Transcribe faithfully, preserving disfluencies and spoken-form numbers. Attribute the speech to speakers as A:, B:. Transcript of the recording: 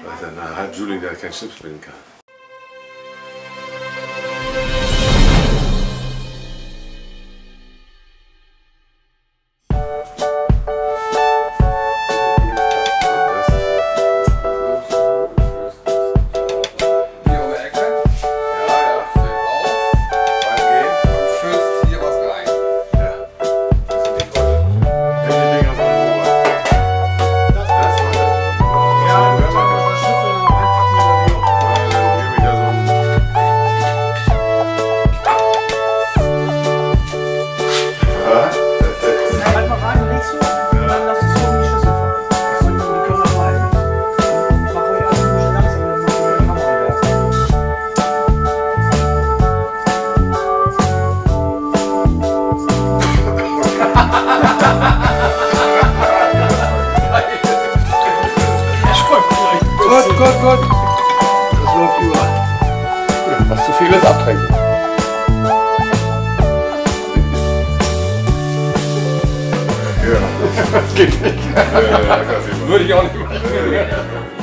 A: Weiß er, na, halb Julie, der kein Schnips spielen kann.
B: Gut, gut, gut. Das läuft überall.
C: Was zu viel ist, abtrinken.
A: Ja.
C: Das geht nicht.
A: Ja, ja,
C: würde ich auch nicht machen.